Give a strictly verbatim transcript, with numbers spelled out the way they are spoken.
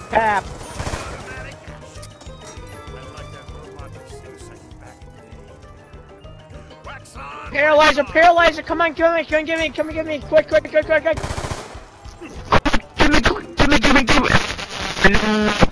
Pap. Paralyzer, paralyzer, come on, come on, come on, give me, come on, give me, quick, quick, quick, quick, quick. Give me, give me, give me, give me.